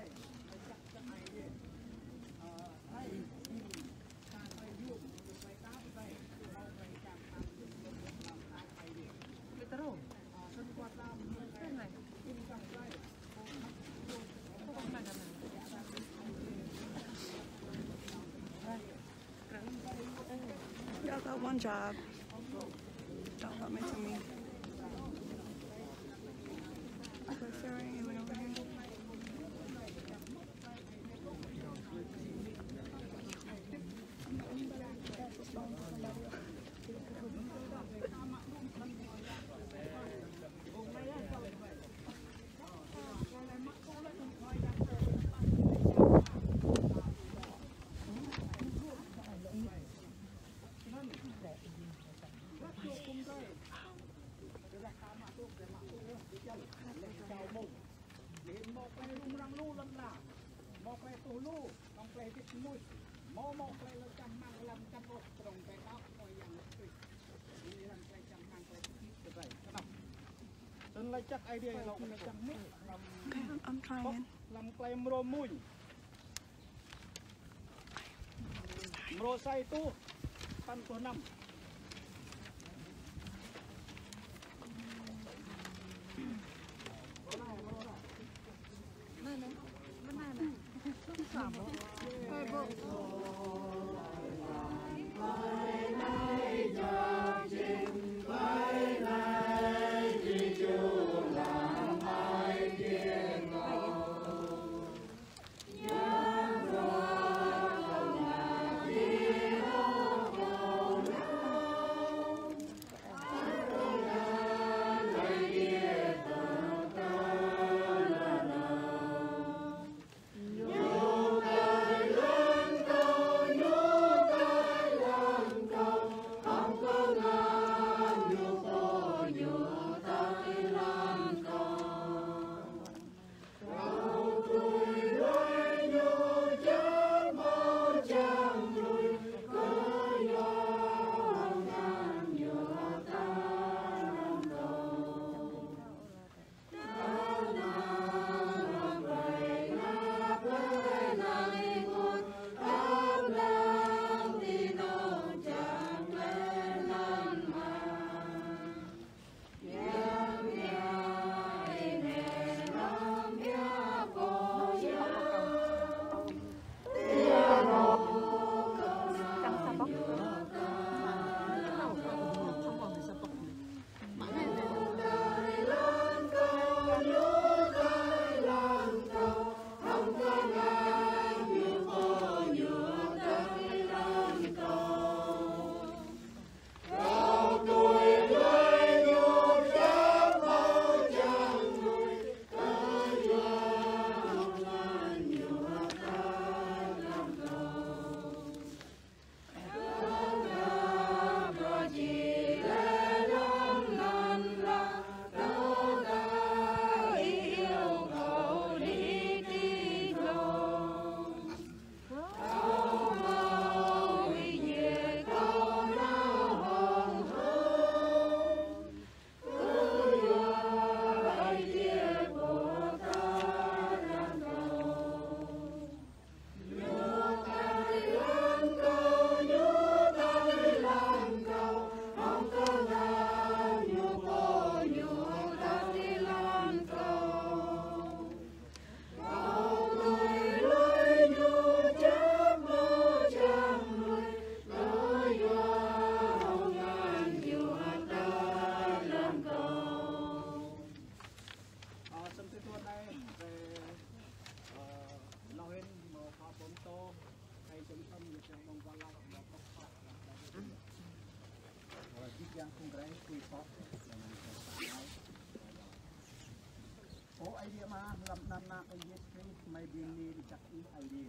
Y'all got one job. Don't come into me. But Sarah ain't even over here. Okay, I'm trying. idea mà làm na cái gì cái mấy bên này chắc idea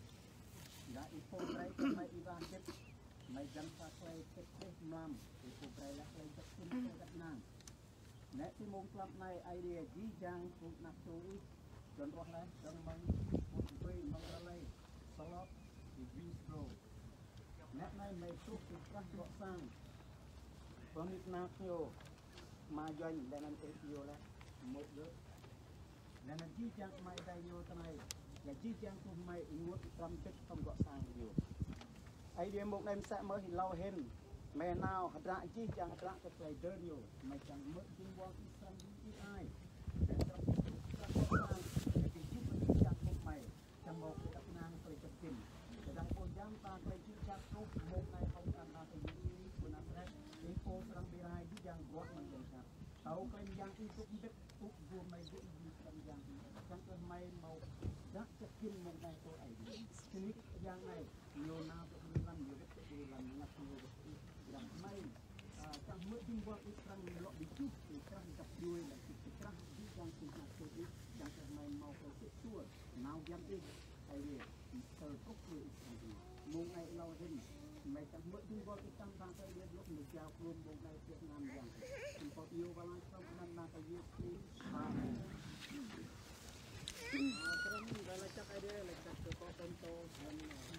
đã ít phố trái mấy ivan chết mấy dân phát lấy chết chết nam phố trái là lấy chất tinh chất đất nang nè thì mông làm này idea gì chẳng cũng nạp tôi chuẩn rồi đấy chuẩn mấy một cái mong lấy salad thì bistro nè này mấy số cái các loại sang còn ít nạp nhiều mà doanh để làm cái nhiều là một đứa nên là chỉ chẳng may đây vô cái này là chi chăng không may ngút trăm tích không gọi sang nhiều ai đi một đêm sẽ mới lâu hen mẹ nào ra chi chăng ra cái play đơn nhiều mày chẳng mất kinh quan đi sang đi ai để cho cái chút chi chăng không mày chẳng một cái đặc năng play chụp kinh để đang cô dám ta play chi chăng không một ngày không làm ra cái gì của nó đấy đi cô sang bên này chi chăng gót mình vậy sao tàu cái giang đi cũng biết cũng vừa mày cũng đi sang giang chẳng có mày màu đã chụp kinh một ngày tôi ấy thì giang này nhiều nào cũng làm nhiều cái làm ngặt nhiều làm may trong mỗi दिन qua ít răng lọ bị chút thì răng gặp đuôi là chỉ răng đi trong tình trạng tôi ít chẳng cần may màu cái sự chua nào dám đi hay gì từ cốc người một ngày lâu hơn mày chẳng mỗi दिन qua ít răng răng cái gì lúc mình chào luôn một ngày Việt Nam rằng chúng có yêu và lại trong năm là cái gì thì terus kalau cak ada lekat ke contoh dan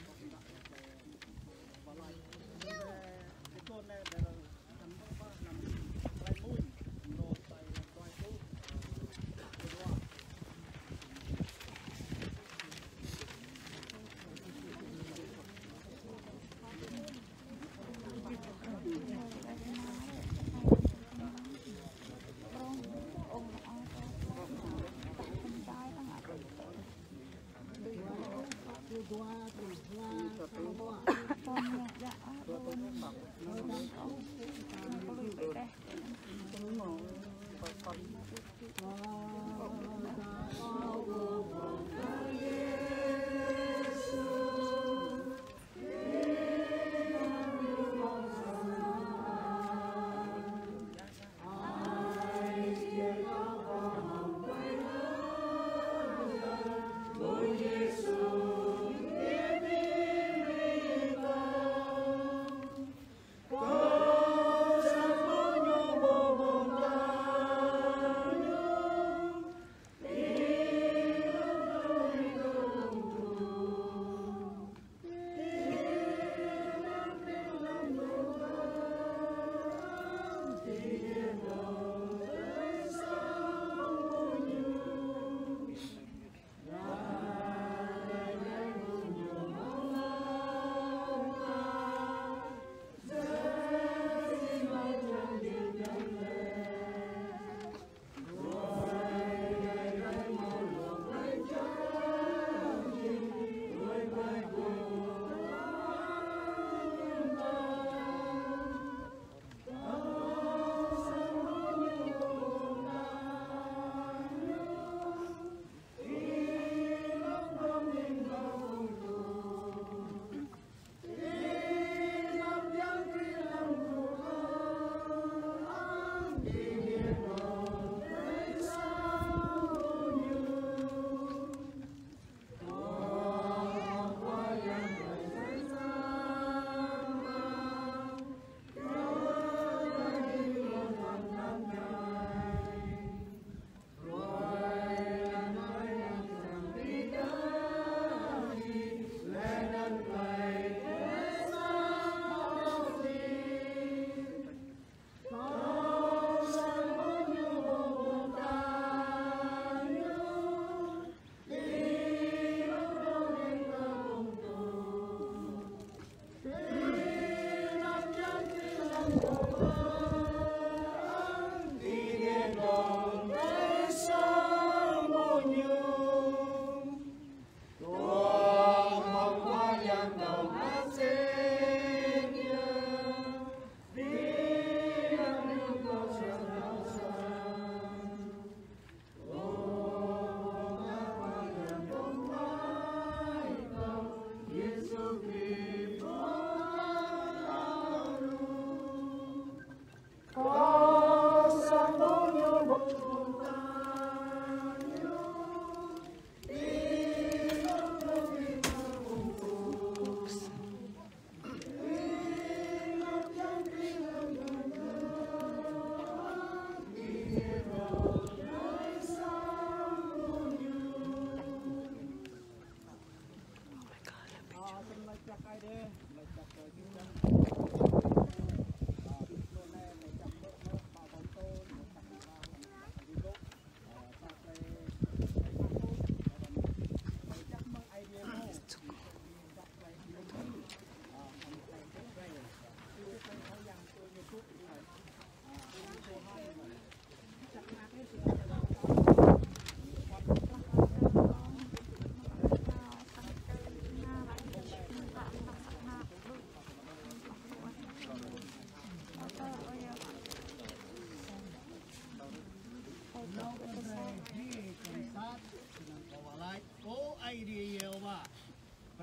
balai itu ne dalam tambah apa nam lain pun no tai tai tu kedua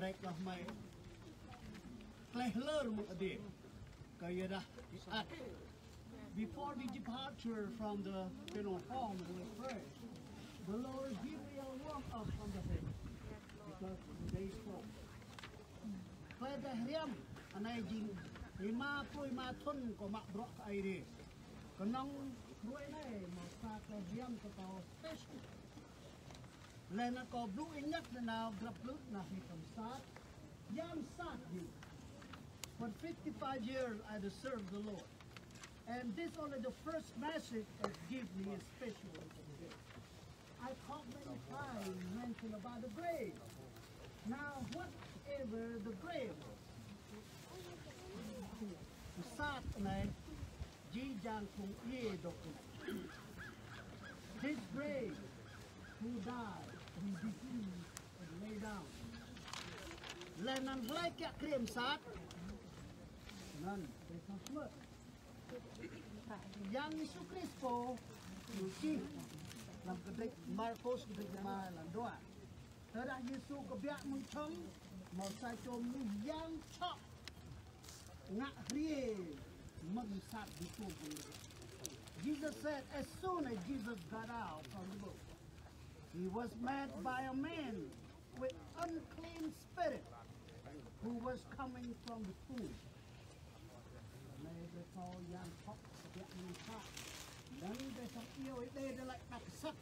break of my pleasure mukadeh kaya dah at before the departure from the home we pray the Lord Gabriel walk up on the head because they spoke kaya dah riam anay jing 5 thun ko mak brok ai đi kanang ruai này mà sa cái riam cho tao special lên nó có blue nhất là nào gặp lúc là khi cầm sát yam sát you for 55 years I have served the Lord and this only the first message that give me a special today. I talk many times mention about the grave. Now whatever the grave sát này Ji Jan Kung Ye Dokun. His grave, who died, he defeated and lay down. Lenan Vlay Kya Krem Sát, none, they come smart. Yang Isu Crispo, you see, làm cái đích Marcos cái đích mà làm đoạ. Thế đã Giêsu có biạc mừng chống, một sai trôm như yang chọc. Ngạ rie mừng sát đi tu. Jesus said as soon as Jesus got out from the boat, he was met by a man with unclean spirit who was coming from the tomb. May they call young pop get me shot. Then they some yêu they lại đặt sắc.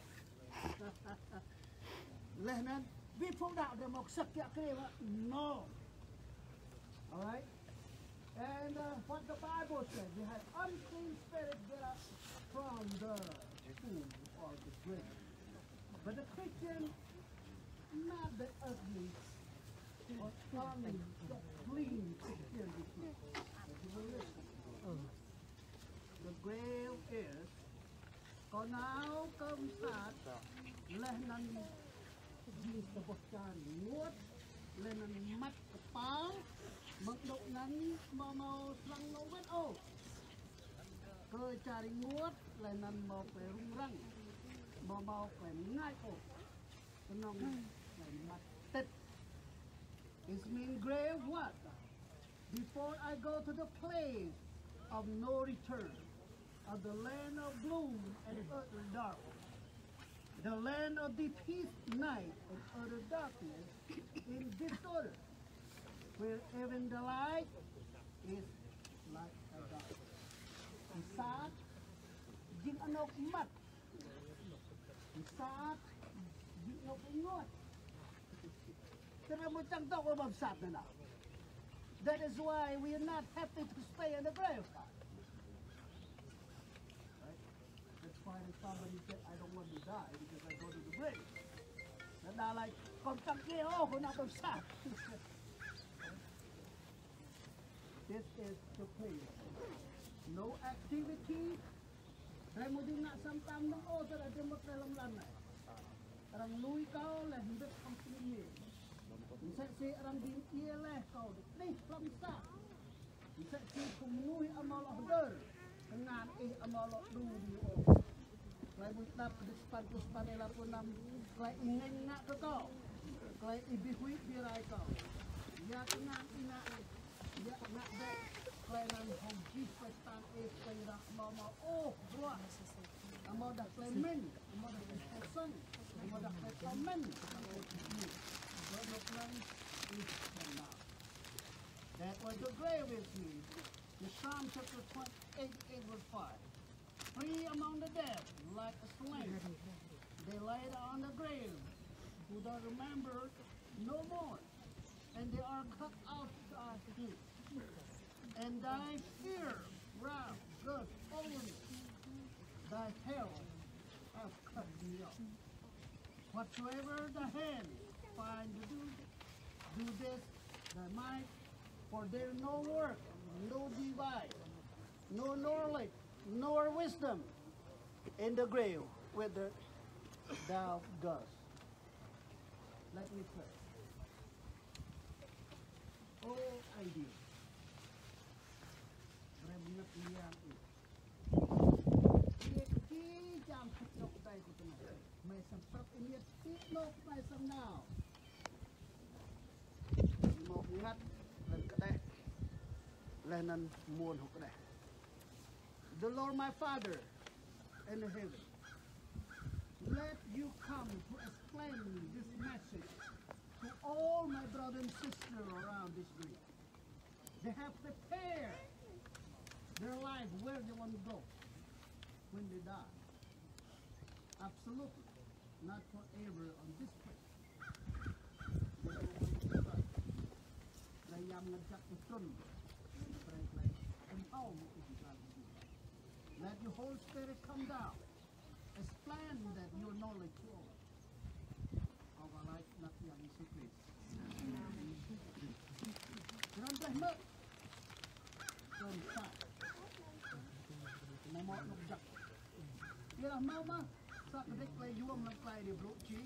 Lên nên biết phong đạo để một sắc kia kia no. All right. And what the Bible says, they had unclean spirit get up from the tomb or the grave. But the Christian, not the ugly or unclean Christian. The grave is, còn áo cơm sạt, lên năn đi tập tràn nuốt, lên năn mắt báo. Mặc độ ngắn màu răng nó vết ô cơ trà đi nguốt lại nằm màu phải rung răng màu phải ngay ô cái nông phải mặt tết. It means grave what? Before I go to the place of no return, of the land of gloom and utter darkness, the land of the peace night and utter darkness in disorder, where even the light is like a dark. Isat, jing anok mat. Isat, jing anok ingot. Pero mo tang tao ko babsat na na. That is why we are not happy to stay in the grave. Right? That's why if somebody said, I don't want to die because I go to the grave. And they're like, kung tang kia oh, kung na babsat. This is the place. No activity. Saya mau nak sampai nang oh tak ada dalam lana. Orang lui kau lah hidup komplit. Bisa si orang dia lah kau. Ni lamsa. Bisa si kumui amal order. Dengan amal dulu di oh. Saya buat depan panela pun nam. Saya ingin nak kau. Saya ibihui birai kau. Ya kena ina. Ya nak dek kelainan hoji pestan kelainan mama oh buat amal dah klemen amal dah pesan amal dah komen that was the grave with me. The Psalm chapter 28 verse 5. Free among the dead like a slain, they laid on the grave who don't remember no more, and they are cut out to our feet. And thy fear, wrath, good, holiness, thy hell hath cut me off. Whatsoever the hand find to do this thy might, for there is no work, no device, no knowledge, nor wisdom in the grave whither thou goest. Let me pray. Oh, idea. Remnant liang itu. Dia kecil jam kecil day ko tonight. May sempat ini tikno may some now. Lenan muôn hụt đây. The Lord my Father in heaven, let you come to explain this message to all my brother and sister around this group. They have prepared their life where they want to go when they die. Absolutely, not forever on this place. Let your Holy Spirit come down. Explain that your knowledge to all of our life, not the other secrets. Jangan behmet. Jangan. Mau nak jak. Dia mau mah. Sak dek lay yuam nak lay di blok chi.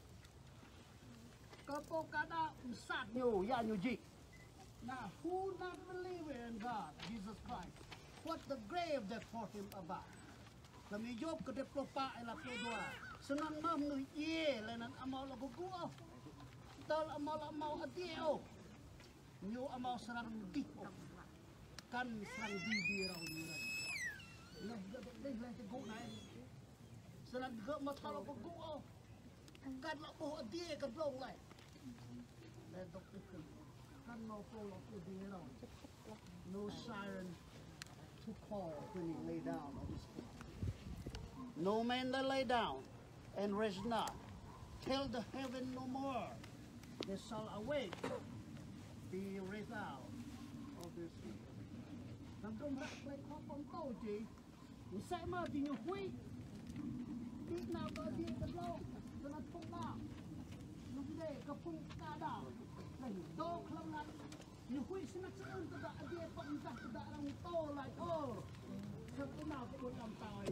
Kapo kada usat nyu ya nyu ji. Now, who not believe in God, Jesus Christ? What the grave that for him about? Kami job ke depropa ela kedua. Senang mam nu ye lenan amal lagu gua. Tal amal adio. Nyu amal serang di. Kan serang di rau ni. Leh te go nai. Serang ge matal lagu gua. Kan la oh adie kan blong lai. Le doktor kan mau follow to di rau. No siren to call when he lay down on his feet. No man that lay down and rest not, till the heaven no more. They shall awake, be raised out of their sleep. Nằm trong rắc lấy khó phong câu chị, mình sẽ mà thì nhiều quý. Đi nào có gì thật lâu, cho nó không nào. Lúc đây có phong ca đảo, này đô không lắm. Nhiều quý xin nó sẽ ơn cho đã đi phong giặc cho đã làm tô lại ô. Thật cái nào cũng làm tài.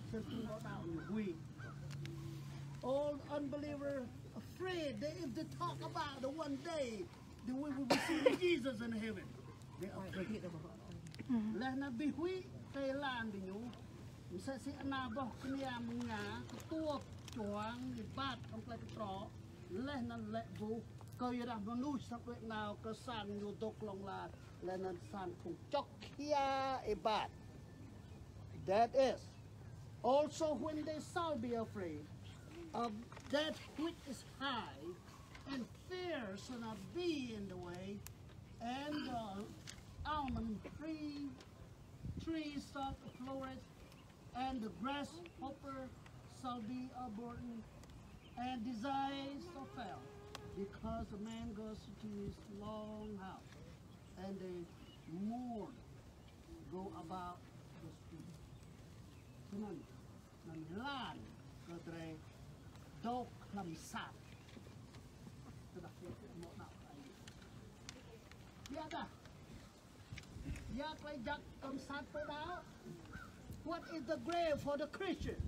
All unbelievers afraid that if they talk about the one day that we will see Jesus in heaven, they are afraid. Lah nabi hui Thailand di nyu, masa si anabah kenia menga ketua cuang di bat komplek tro, lah nan lek bu kau ira manu sampai ngau kesan nyu dok long la, lah nan san kung chok kia ibat. That is. Also, when they shall be afraid of that which is high, and fear shall not be in the way, and the almond trees shall flourish, and the grasshopper shall be a burden, and desires shall fail, because a man goes to his long house, and they mourn, go about the street. Tenang, lan ketre dok lamsat. Sudah siap mau nak lagi. Ya dah. Ya kelajak lamsat pada. What is the grave for the Christian?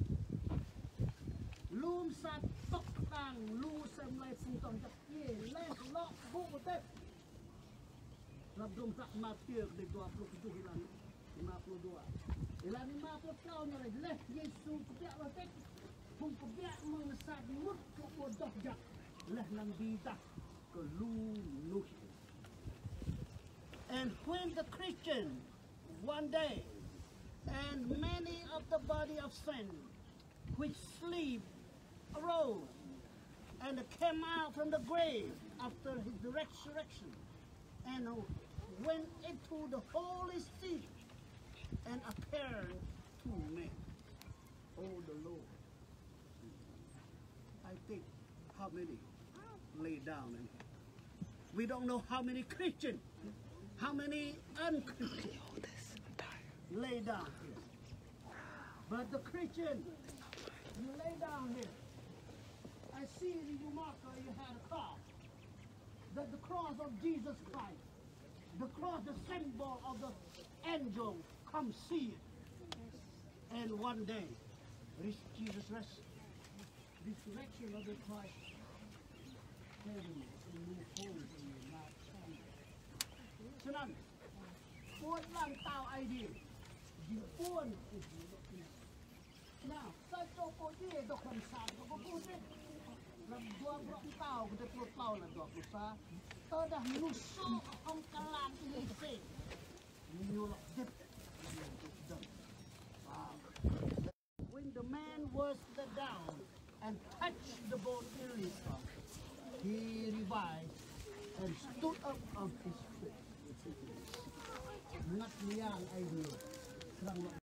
Lum sat tok tang lu semlai putong tak ye leh lok bu betet. Labdum tak mati ke 27 hilang 52. Ilan 50 tahun lagi leh Yesus kepiak batek pun kepiak mengesat mut ke bodoh jak leh nang bidah ke luluh. And when the Christian one day and many of the body of sin which sleep arose and came out from the grave after his resurrection and went into the holy city and appeared to men. Oh, the Lord. I think how many lay down in here. We don't know how many Christians, how many unchristians lay down here. But the Christian, you lay down here. I see in your marker you had a cross. That the cross of Jesus Christ, the cross, the symbol of the angel, come see it. And one day, Jesus resurrection of the Christ, heaven and move forward in your life. ฉะนั้นปวดร่างเตาไอเดียยิ่งป้วนน่าใส่โจโกเย่ดอกคำสาบก็พูดเลยลำตัวร่างเตาก็จะปวดเตาละดอกกุศลตอนนั้นนุโซองกลางอิเลเซ When the man was down and touched the bone Elisa, he revived and stood up on his feet. Ngat niyang ay